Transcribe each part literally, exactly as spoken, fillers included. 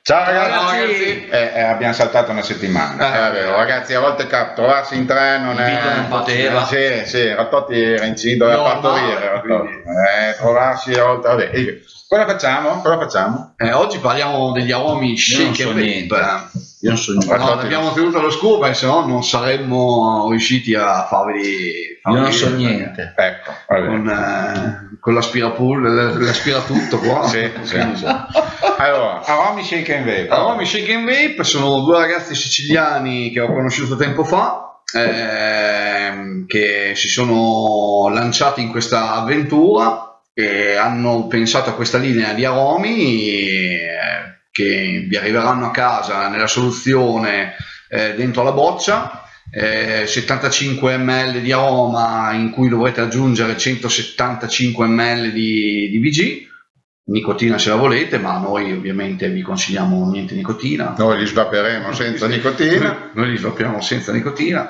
Ciao ragazzi, Ciao, ragazzi. Eh, eh, abbiamo saltato una settimana. Eh, vabbè, ragazzi, a volte cap- trovarsi in tre non è. non poteva. Sì, sì, Rattotti era incinta da partorire. Rattotti. Eh, trovarsi a volte. Vabbè. E cosa facciamo? Cosa facciamo? Eh, oggi parliamo degli aromi shake and niente. vape. Io non so niente. No, Rattotti l'abbiamo non so. tenuto all'oscuro perché sennò non saremmo riusciti a farvi. Io non farvi- so niente. Ecco, vabbè. Con, eh, con l'aspirapolvere, l'aspiratutto qua. Sì, sì. Allora, aromi shake and vape. Aromi Shake and Vape sono due ragazzi siciliani che ho conosciuto tempo fa, ehm, che si sono lanciati in questa avventura e hanno pensato a questa linea di aromi eh, che vi arriveranno a casa nella soluzione eh, dentro la boccia. Eh, settantacinque millilitri di aroma in cui dovrete aggiungere centosettantacinque millilitri di, di B G, nicotina se la volete, ma noi ovviamente vi consigliamo niente nicotina. Noi li svaperemo senza nicotina. Noi li svappiamo senza nicotina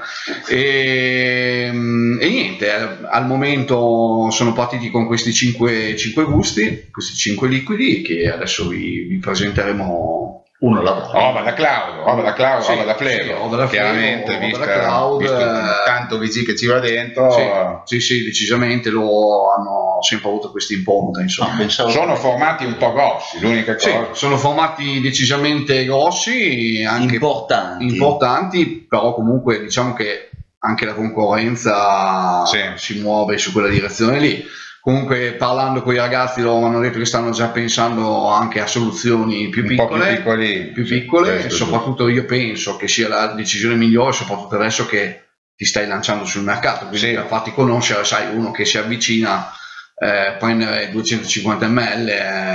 e, e niente, al momento sono partiti con questi cinque gusti, questi cinque liquidi che adesso vi, vi presenteremo. Uno la Roba da Claudio, roba da Claudio, Sì, roba da sì, Flevo, roba da Flevo, chiaramente, roba visto, da Cloud, visto eh, tanto V G che ci va dentro. Sì, sì, sì, decisamente lo hanno sempre avuto questa impronta, insomma. No, pensavo Sono formati un po' grossi, l'unica Sì, cosa. sono formati decisamente grossi, anche importanti. importanti, però comunque diciamo che anche la concorrenza Sì. si muove su quella direzione lì. Comunque parlando con i ragazzi loro mi hanno detto che stanno già pensando anche a soluzioni più Un po' piccole, più piccoli, più sì, piccole questo e sì. soprattutto io penso che sia la decisione migliore, soprattutto adesso che ti stai lanciando sul mercato, quindi Sì. per farti conoscere, sai, uno che si avvicina eh, prendere duecentocinquanta millilitri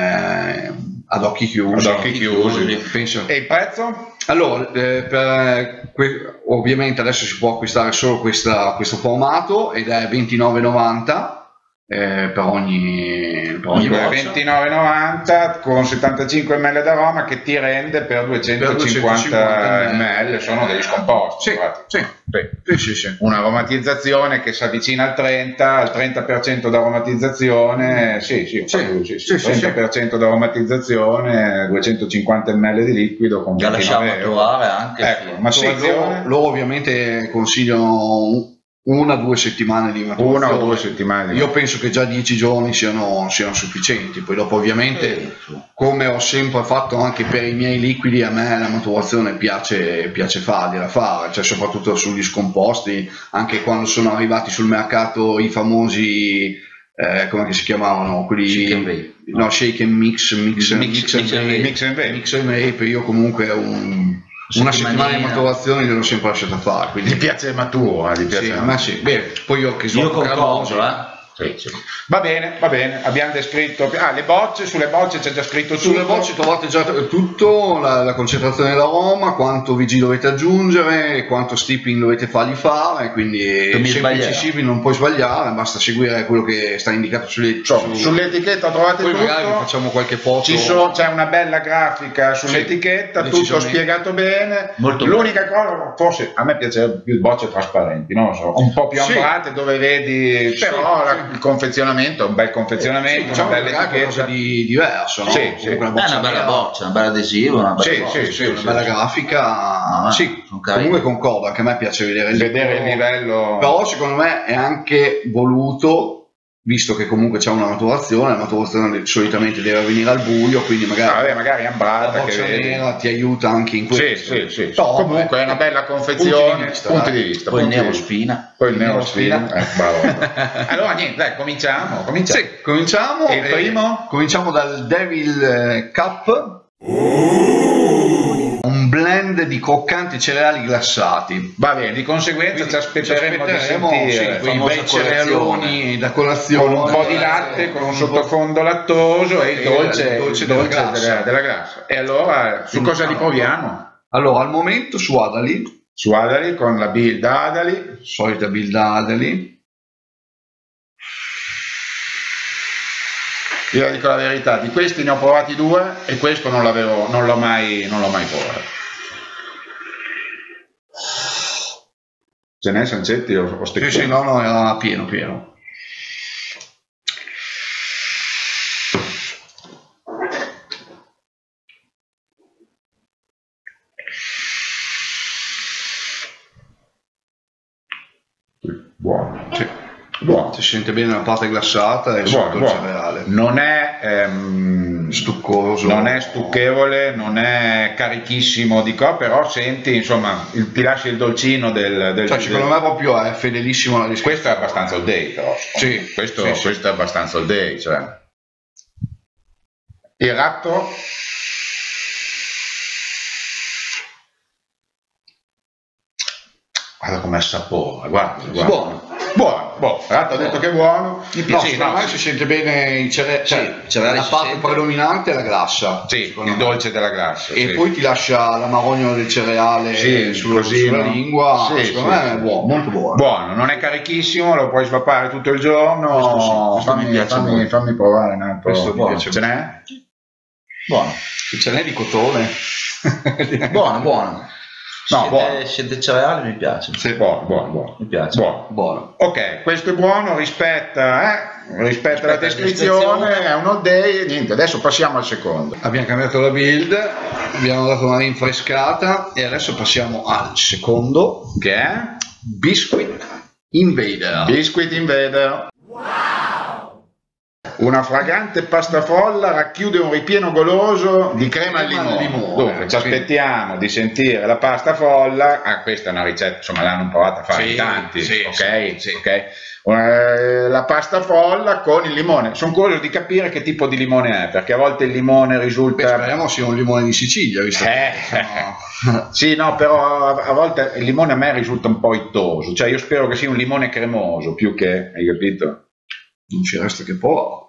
eh, ad occhi chiusi, Ad occhi chiusi. penso. E il prezzo? Allora, eh, per, que- ovviamente adesso si può acquistare solo questa- questo formato ed è ventinove e novanta eh, per ogni, per ogni boccia. ventinove e novanta con settantacinque millilitri d'aroma che ti rende per duecentocinquanta millilitri, sono degli scomposti. Sì, guarda. sì, Sì. sì, sì, sì. Un'aromatizzazione che si avvicina al trenta, al trenta per cento d'aromatizzazione, sì, sì, Sì, sì, sì, sì, sì, trenta per cento d'aromatizzazione, duecentocinquanta millilitri di liquido con La lasciamo ventinove euro. trovare anche. Ecco, sì. ma Sì, loro, loro ovviamente consigliano una o due settimane di maturazione. una o due settimane. Io penso che già dieci giorni siano, siano sufficienti, poi dopo ovviamente come ho sempre fatto anche per i miei liquidi, a me la maturazione piace, piace fargliela fare, cioè soprattutto sugli scomposti, anche quando sono arrivati sul mercato i famosi eh, come che si chiamavano quelli Shake and vape. no, shake and mix mix, Mix- mix, and mix and vape, mix and vape. mix and vape, io comunque un una settimana di maturazione gliel'ho sempre lasciata fare, Gli quindi piace matura, gli piace sì, ma sì, beh, poi io che Io sono concordo, eh. Sì, sì. Va bene, va bene, abbiamo descritto. Ah, le bocce, sulle bocce c'è già scritto tutto. Sulle bocce trovate già tutto, la, la concentrazione dell'aroma, quanto V G dovete aggiungere, quanto steeping dovete fargli fare, quindi è mi semplicissimo, non puoi sbagliare, basta seguire quello che sta indicato sulle, So, su- Sull'etichetta trovate poi tutto. magari vi facciamo qualche foto. Ci so- c'è una bella grafica sull'etichetta, Sì, tutto decisamente. spiegato bene. Molto L'unica cosa, forse a me piacerebbe più bocce trasparenti, non lo so, un po' più Sì. ambrate dove vedi, Sì, però la- sì. il confezionamento è un bel confezionamento, Sì, diciamo una che bella magari qualcosa etichetta. di diverso, no? Sì, sì. Comunque È una bella nera, boccia, una bella adesivo, una bella Sì, boccia. sì, sì, una sì, bella sì. grafica, Ah, sì, sono carini. comunque concordo, anche a me piace vedere il Vedere il livello. però secondo me è anche voluto, visto che comunque c'è una maturazione, la maturazione solitamente deve avvenire al buio, quindi magari Ah, vabbè, magari la ambrata che boccia vedi. nera ti aiuta anche in Sì, questo. sì, sì. Però, Comunque è una bella confezione, vista, punti dai. di vista. Poi il punti di nero vista. spina. Poi il Il nero nero spina. spina. Eh, bravo. Allora niente, dai, cominciamo. cominciamo. Sì, cominciamo. E il eh, primo? cominciamo dal Devil eh, Cup. Un blend di croccanti cereali glassati. Va bene, di conseguenza Quindi ci aspetteremo, ci aspetteremo, di sentire sì, quei famosa bei cerealoni da colazione con un po' di latte, con un sottofondo lattoso e il E dolce, il il dolce dolce, della grassa. della, della grassa. E allora su cosa li proviamo? Allora, al momento su Adali, Su Adali con la build Adali. solita build Adali. Io dico la verità, di questi ne ho provati due e questo non l'avevo, non l'ho mai, non l'ho mai provato. Ce n'è Sancetti o, o Sì, Steccone? sì, no, no, era pieno, pieno. buono. Sì. Buono. Si sente bene la parte glassata e sotto il cereale. Non è ehm, stuccoso, non è stucchevole, non è carichissimo di co, però senti, insomma, il, ti lascia il dolcino del, del cioè, secondo del... me proprio è fedelissimo alla descrizione. Questo è abbastanza all day, però. Sì, questo, sì, sì. questo è abbastanza all day, cioè. Il ratto? Guarda com'è il sapore, guarda, guarda. Buono. Buono, buono. Il ratto ha detto che è buono. Mi piace, sì, secondo no, me si sente bene il cereale, cioè, sì, cereale la parte sente. predominante è la glassa. Sì, il me. dolce della glassa. E sì. poi ti lascia la marogna del cereale sì, sullo, così, sulla no? lingua, sì, secondo sì, me sì. è buono, molto buono. Buono, non è carichissimo, lo puoi svappare tutto il giorno. Questo sì, questo fammi, mi piace fammi, molto. fammi provare un altro. Questo buono. Ce n'è? Buono. Ce n'è di cotone. Buono, buono. No, Siete, buono. siete cereali, mi piace. Sì, buono, buono, buono. Mi piace. Buono. Buono. Ok, questo è buono, rispetta, eh, rispetta la alla descrizione, descrizione. è un all day e niente, adesso passiamo al secondo. Abbiamo cambiato la build, abbiamo dato una rinfrescata e adesso passiamo al secondo, Che è? Biscuit Invader. Biscuit Invader. Una fragante pasta folla racchiude un ripieno goloso di crema al Crema al limone. limone, Dunque, ci sì. aspettiamo di sentire la pasta folla. Ah, questa è una ricetta, insomma, l'hanno provata a fare Sì, in tanti. sì, ok, sì, sì. ok. Eh, la pasta folla con il limone. Sono curioso di capire che tipo di limone è, perché a volte il limone Beh, risulta. speriamo sia un limone di Sicilia, visto Eh, che no. sì, no, però a, a volte il limone a me risulta un po' ittoso. Cioè, io spero che sia un limone cremoso più che, hai capito? Non ci resta che poco.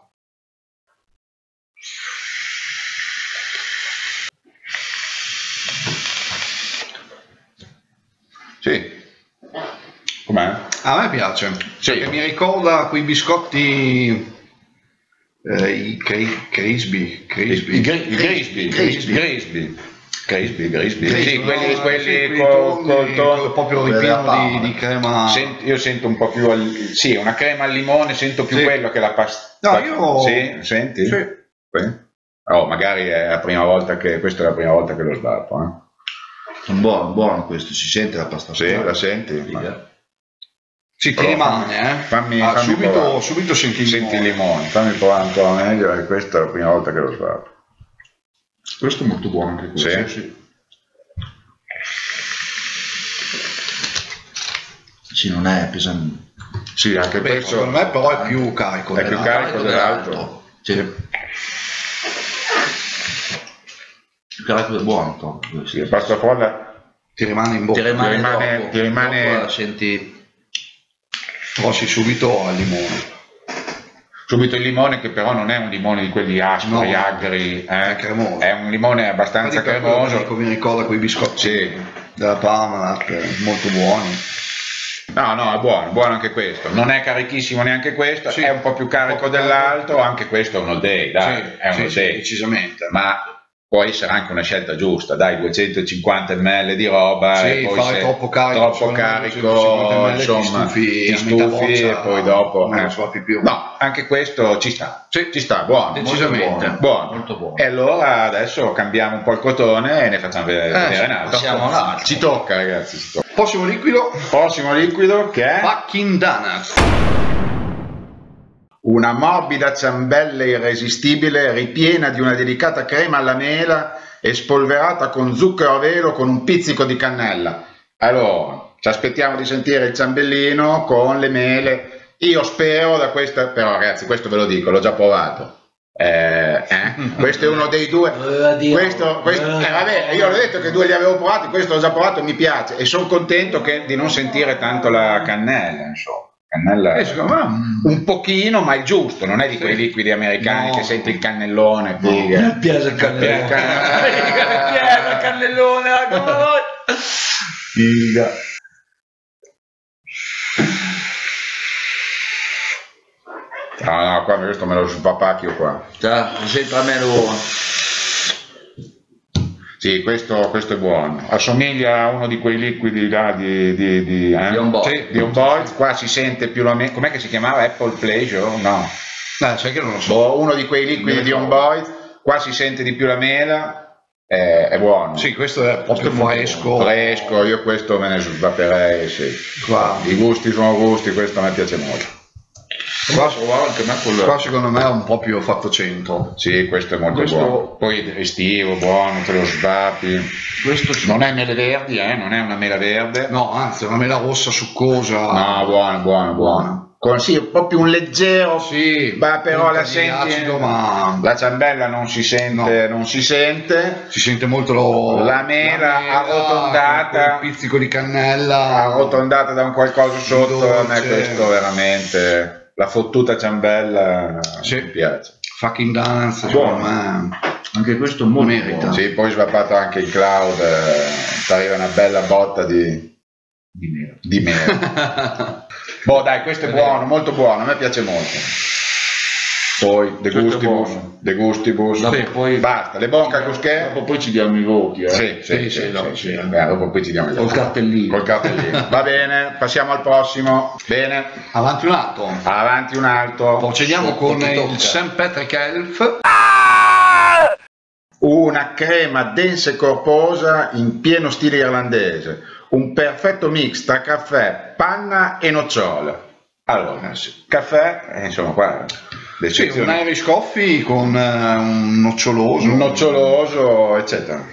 Sì. Com'è? A me piace, Sì. perché mi ricorda quei biscotti, eh, i cri- Crisby, Crisby. I Gri- i Grisby, Crisby. Grisby, Grisby, Grisby, Crisby, sì, no, quelli, sì, quelli quei col, tondi, col tondo. proprio Quella ripieno palla. di, di crema. Sento- io sento un po' più, al, sì, una crema al limone, sento più Sì. quello che la pasta. No, io- Sì, senti? Sì. Sì. Oh, magari è la prima volta che, questa è la prima volta che lo sbarco, eh? Buono, buono questo, si sente la pasta Sì, folla. la senti? Figa. Sì, ti Però rimane, eh. fammi- Ah, fammi subito, provare. subito senti il Senti il limone. limone, fammi provare ancora meglio, e questa è la prima volta che lo sbarco. Questo è molto buono anche questo. Sì. Sì. Sì, non è pesante. Sì, anche Beh, questo secondo me però è più carico. è più dell'altro. carico dell'altro. Sì. Più carico è buono, top, questo. Sì, pasta folla Ti rimane in bocca. Ti rimane, Ti rimane- dopo, ti rimane- dopo la senti. Rossi subito al limone. subito il limone, che però non è un limone di quelli aspri, No, agri, eh. è cremoso. È un limone abbastanza Infatti, per quello cremoso. che mi ricorda quei biscotti Sì. della Parmalat, eh, molto buoni. No, no, è buono, buono anche questo. Non è carichissimo neanche questo, Sì. è un po' più carico Un po' più dell'altro, anche questo è un all day, dai, Sì, è un sì, all sì, day. decisamente. Ma può essere anche una scelta giusta, dai, duecentocinquanta millilitri di roba, Sì, e poi fare se troppo carico, troppo secondo me, carico, duecentocinquanta millilitri insomma, ti stufi ti a metà stufi boccia, e poi dopo... non lo eh. svapi più. No, anche questo ci sta, ci sta, buono, Decisamente. molto buono, buono. Molto buono. E allora adesso cambiamo un po' il cotone e ne facciamo vedere, Eh, vedere sì, un altro. passiamo all'altro. Ci tocca, ragazzi, ci tocca. Prossimo liquido, Prossimo liquido che è... Fucking Donuts. Una morbida ciambella irresistibile ripiena di una delicata crema alla mela e spolverata con zucchero a velo con un pizzico di cannella. Allora, ci aspettiamo di sentire il ciambellino con le mele. Io spero da questa, però ragazzi, questo ve lo dico, l'ho già provato. Eh, eh? Questo è uno dei due. Questo, questo, eh, vabbè, io ho detto che due li avevo provati, questo l'ho già provato e mi piace. E sono contento che, di non sentire tanto la cannella, insomma. Cannella Eh, secondo me un pochino, ma il giusto, non è di quei liquidi americani No. che senti il cannellone. figa. Mi piace il Il cannellone. cannellone. Mi piace il cannellone. Figa. No, no, qua questo me lo spapacchio qua. Sempre a me lo. Sì, questo, questo è buono. Assomiglia a uno di quei liquidi là di, di, di, eh? Di On Board. Sì, di On Board. Qua si sente più o meno. Com'è che si chiamava? Apple Pleasure? No. Dai, sai che non lo so. Boh, uno di quei liquidi di On Board. Qua si sente di più la mela. è, è buono. Sì, questo è proprio fresco. Fresco, io questo me ne sbapperei, sì. Qua. I gusti sono gusti, questo a me piace molto. Qua, anche me quello. qua secondo me è un po' più fatto cento. Sì, questo è molto Questo- buono. Poi estivo, buono, te lo sbappi. Questo sì. Non è mele verdi, eh? Non è una mela verde. No, anzi, è una mela rossa succosa. No, buono, buono, buono. Con sì, un po' più un leggero, Sì, ma però punta la di senti, acido, ma la ciambella non si sente, non si sente. si sente molto lo- La mela arrotondata. con quel pizzico di cannella. Arrotondata da un qualcosa sotto, a me dolce. questo veramente, la fottuta ciambella Sì. mi piace. Fucking dance, Buono. secondo me. Anche questo molto Merita. buono. Sì, poi svappato anche il cloud, eh, ti arriva una bella botta di, Di nero. di mela. Boh, dai, questo è buono, molto buono, a me piace molto. Poi, de Questo è gustibus, buono. de gustibus. Dopo poi- Basta, le bonca cosché? Dopo poi ci diamo i voti, eh. Sì, sì, Sì, sì, sì, dopo sì, sì. sì. Beh, dopo poi ci diamo i Col voti. cartellino. Col cartellino. Va bene, passiamo al prossimo. Bene, Avanti un atto. avanti un altro. Procediamo Sotto con ti tocca. il Saint Patrick Elf. Una crema densa e corposa in pieno stile irlandese. Un perfetto mix tra caffè, panna e nocciola. Allora, sì, caffè, eh, insomma, qua Sì, l'eccezione. un Irish Coffee con eh, un noccioloso. Un noccioloso, eccetera.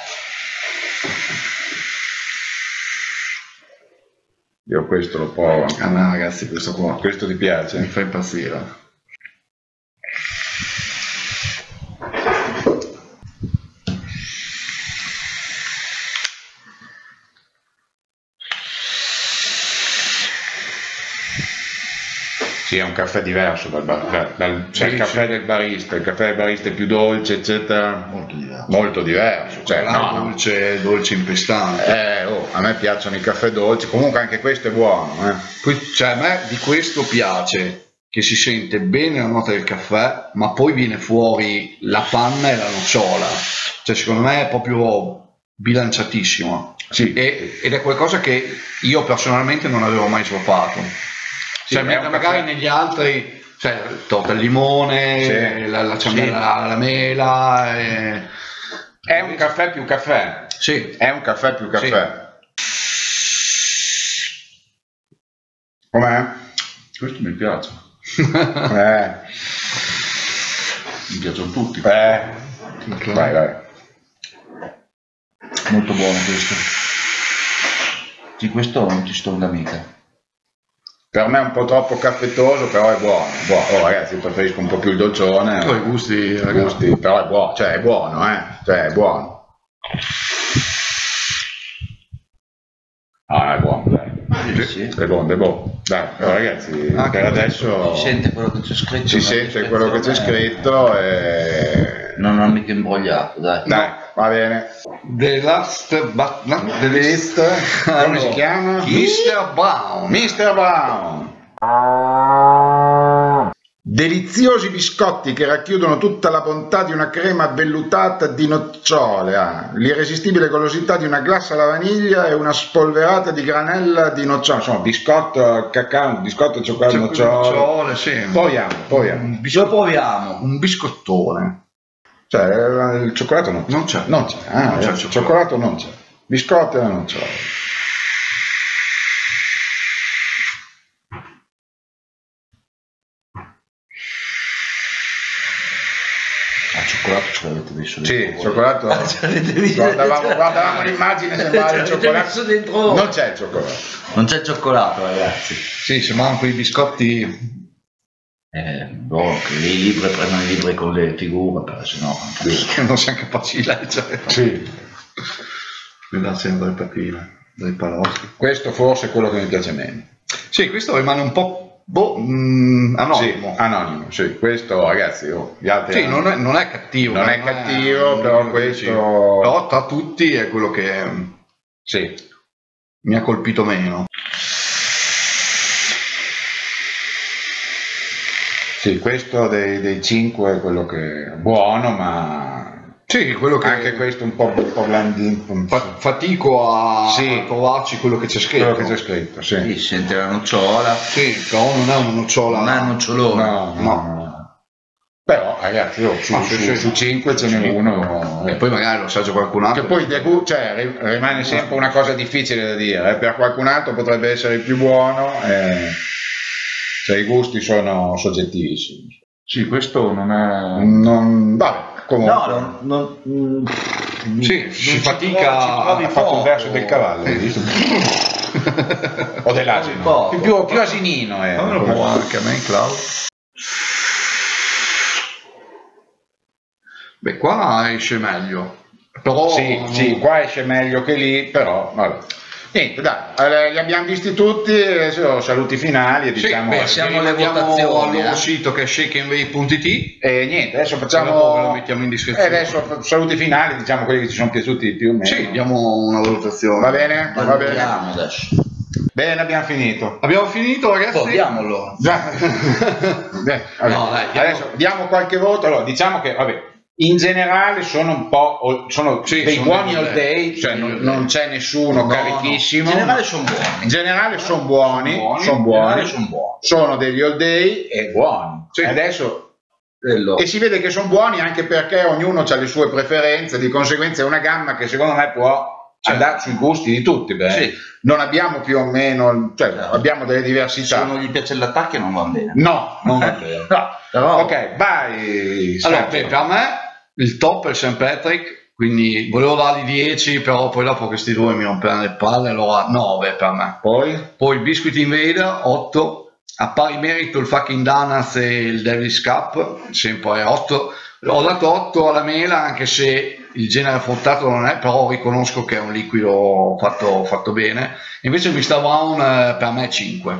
Io questo lo provo. A me ragazzi, questo qua Questo ti mi piace? fa impazzire. Sì, è un caffè diverso dal, bar- dal- dal- cioè Sì, il caffè sì. del barista. Il caffè del barista è più dolce, eccetera. Molto diverso. Molto diverso. Cioè, Là no, è no. dolce, dolce impestante. Eh, oh, a me piacciono i caffè dolci. Comunque anche questo è buono. Eh. Poi, cioè, a me di questo piace che si sente bene la nota del caffè, ma poi viene fuori la panna e la nocciola. Cioè, secondo me è proprio bilanciatissimo. Sì. E- ed è qualcosa che io personalmente non avevo mai svappato. Sì, Cioè, è mentre un magari caffè- negli altri, cioè, torta al limone, Sì. la, la ciambella alla mela. E... È un caffè più caffè. Sì, È un caffè più caffè. Com'è? Questo mi piace. Eh, Mi piacciono tutti. eh. Vai, vai. Molto buono questo. Sì, questo non ti stonda mica. Per me è un po' troppo caffettoso, però è buono. buono. Oh, ragazzi, preferisco un po' più il dolcione. poi i gusti, I ragazzi. gusti, però è buono, cioè è buono, eh. Cioè è buono. Ah, è buono, dai. Sì, sì. È buono, è buono. Dai, però, ragazzi, Anche per adesso Si sente quello che c'è scritto. si nella sente quello che c'è descrizione. scritto e... Non ho mica imbrogliato, dai. Dai, va bene. The Last but not the least, Come si chiama? mister Brown. mister Brown. Deliziosi biscotti che racchiudono tutta la bontà di una crema vellutata di nocciole, ah, l'irresistibile golosità di una glassa alla vaniglia e una spolverata di granella di nocciole. Insomma, biscotto al cacao, biscotto al cioccolato C'è nocciole. nocciole, sì. Proviamo, proviamo. Un, Lo biscotto, proviamo. un biscottone. Cioè, eh, il cioccolato non c'è. Non c'è. Non c'è. Ah, Non c'è il il cioccolato. cioccolato. non c'è. Biscotti e la nocciole. Al cioccolato ce l'avete messo Sì, dentro. il cioccolato. Ce l'avete messo- Guardavamo, guardavamo l'immagine, sembrava il Ce l'avete cioccolato. messo dentro voi. Non c'è il cioccolato. Non c'è il cioccolato, ragazzi. Sì, sembrano quei biscotti. Eh, boh, che i libri prendono i libri con le figure, però se no. Che non siamo capaci di leggere. Sì. Grazie delle papine, dei paloschi. Questo forse è quello che mi piace meno. Sì, questo rimane un po' boh, mm, anonimo. Sì, anonimo, sì. Questo, ragazzi, oh, gli altri Sì, hanno- non è, non è cattivo. Non dai, è cattivo, però non questo- dici. Però tra tutti è quello che Sì. mi ha colpito meno. Sì, questo dei, dei cinque è quello che è buono, ma Sì, quello che anche questo un po', un po' blandino, un po' fa- fatico a, Sì. a trovarci quello che c'è scritto. quello che c'è scritto, sì. Sì, si sente la nocciola. Sì, però non è una nocciola. Non è nocciolone. No, no, No. no. Però ragazzi, oh, su, Ah, sì, su, sì. su cinque ce n'è uno. E poi magari lo assaggia qualcun altro. Che poi degu- cioè, ri- rimane sempre una cosa difficile da dire, eh. Per qualcun altro potrebbe essere il più buono, eh. Cioè, i gusti sono soggettivissimi. Sì, questo non è... Non, vabbè, comunque. No, non, non, mm, Sì, non si ci fatica- trovi- ci trovi Ha fatto poco. il verso del cavallo, hai visto? O dell'asino. Poco. Più, più asinino, eh. Fammelo provare anche a me, Claudio. Beh, qua esce meglio. Però Sì, non- sì, qua esce meglio che lì, però vabbè. Niente, dai, eh, li abbiamo visti tutti, adesso siamo finali e Sì, diciamo... beh, passiamo alle andiamo votazioni, al loro eh. sito che è shakenway punto it. E niente, adesso Dopo facciamo... ve lo mettiamo in E descrizione. adesso saluti finali, diciamo quelli che ci sono piaciuti più o meno. Sì, diamo una valutazione. Va bene? Va bene. Valutiamo adesso. Bene, abbiamo finito. Abbiamo finito, ragazzi? Proviamolo. Già. Beh, vabbè. No, dai, diamo- Adesso diamo qualche voto. Allora, diciamo che, vabbè, in generale sono un po' sono Sì, dei sono buoni dei all all day, day, cioè sì, non, all non day. c'è nessuno No, carichissimo. In generale sono buoni. In generale sono buoni, Sono buoni. sono In buoni, generale sono buoni. sono degli all day e buoni. Sì. Adesso Quello. e si vede che sono buoni anche perché ognuno ha le sue preferenze, di conseguenza è una gamma che secondo me può Certo. andare sui gusti di tutti. Beh. Sì. Non abbiamo più o meno, cioè Certo. abbiamo delle Se diversità. non gli piace l'attacco non va bene. No, non va bene. No, però Ok, vai. Allora, Sergio. beh, per me il top è Saint Patrick, quindi volevo dargli dieci, però poi dopo questi due mi romperanno le palle, allora nove per me. Poi? Poi il Biscuit Invader, otto, a pari merito il Fucking Donuts e il Davis Cup, sempre otto. Ho dato otto alla mela, anche se il genere fruttato non è, però riconosco che è un liquido fatto, fatto bene. Invece il mister Brown eh, per me è cinque.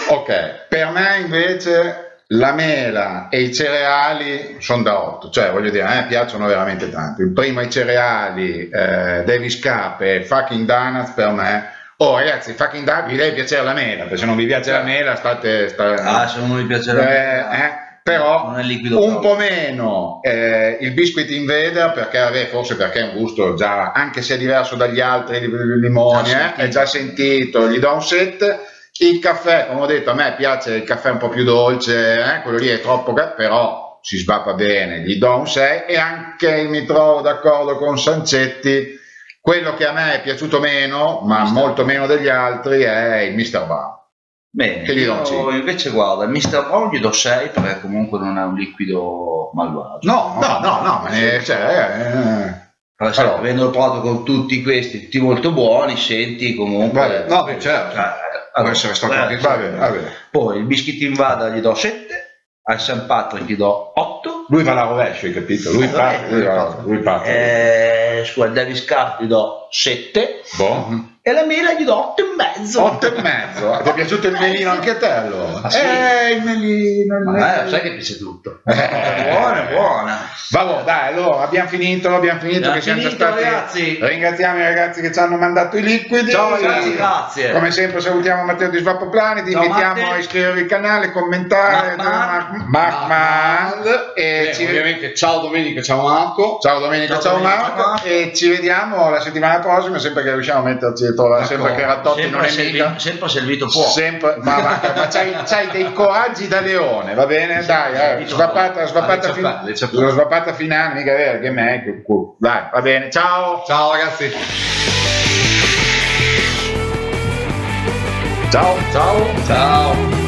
Ok, per me invece la mela e i cereali sono da otto, cioè voglio dire, a me piacciono veramente tanto. Il primo i cereali, eh, Davis Cup e Fucking Donuts per me. Oh ragazzi, Fucking Donuts, vi deve piacere la mela, perché se non vi piace la mela state... sta- ah, se non gli piace la eh, eh, però non è liquido un proprio. po' meno eh, il Biscuit Invader, perché vabbè, forse perché è un gusto già, anche se è diverso dagli altri limoni, Già eh, è già sentito, gli do un set. Il caffè, come ho detto, a me piace il caffè un po' più dolce, eh, quello lì è troppo, però si sbappa bene, gli do un sei. E anche mi trovo d'accordo con Sancetti, quello che a me è piaciuto meno, ma molto meno degli altri, è il mister Brown. Bene, Che gli do un io cinque. invece guarda, il mister Brown gli do sei perché comunque non è un liquido malvagio. No, no, no, no, ma è, cioè, eh, Però sai, allora. avendolo provato con tutti questi, tutti molto buoni, senti comunque... Vabbè, No, beh, certo. Cioè, Può essere stato eh, anche va bene, va bene. Poi il Biscuit Invader gli do sette, al Saint Patrick gli do otto, Lui va alla rovescia, hai capito? Lui Eh, parte, lui, va- lui parte. eh, su al Davis Cup gli do sette Boh. e la mela gli do otto e mezzo. Otto e mezzo. Ti è piaciuto il melino anche a te allora? Ah, sì? Eh, il melino. Il Ma melino. eh, sai che piace tutto. Eh. È buona, è buona. Vabbè, dai, allora abbiamo finito, abbiamo finito, Abbiamo che siamo già finito, stati. ragazzi. Ringraziamo i ragazzi che ci hanno mandato i liquidi. Ciao ragazzi, grazie. Come sempre salutiamo Matteo di Svappo Planet, ti Ciao, invitiamo Matte. a iscrivervi al canale, commentare, Mark Mark Man, e Eh, ci ovviamente ciao Domenica, ciao Marco. Ciao Domenica, ciao, Ciao Domenica, Marco, Marco. e ci vediamo la settimana prossima, sempre che riusciamo a metterci e trovare, sempre che Rattotti non Sempre, è servi- mica. sempre servito fuoco. Sempre, ma, ma, ma c'hai, c'hai dei coraggi da leone, va bene? Dai, eh, svappata, svappata, le fin- ciappelle, le ciappelle. la svappata finale, mica vero, che me, che culo. Dai, va bene, ciao! Ciao ragazzi. Ciao! Ciao! Ciao.